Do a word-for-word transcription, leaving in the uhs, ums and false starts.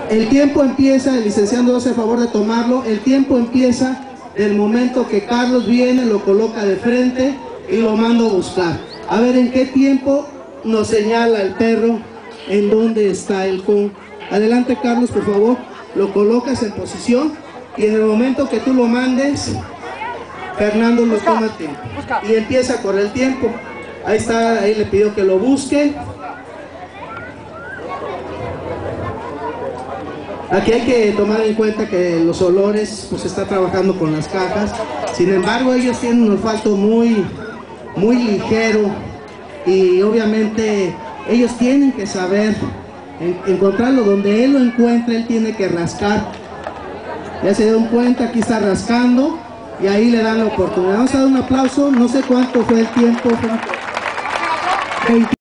El tiempo empieza, el licenciado hace favor de tomarlo, el tiempo empieza del momento que Carlos viene, lo coloca de frente y lo mando a buscar. A ver en qué tiempo nos señala el perro en dónde está el con. Adelante, Carlos, por favor, lo colocas en posición y en el momento que tú lo mandes, Fernando lo toma el tiempo y empieza a correr el tiempo. Ahí está, ahí le pidió que lo busque. Aquí hay que tomar en cuenta que los olores, pues está trabajando con las cajas. Sin embargo, ellos tienen un olfato muy, muy ligero y obviamente ellos tienen que saber en, encontrarlo. Donde él lo encuentre, él tiene que rascar. Ya se dieron cuenta, aquí está rascando y ahí le dan la oportunidad. Vamos a dar un aplauso, no sé cuánto fue el tiempo. Fue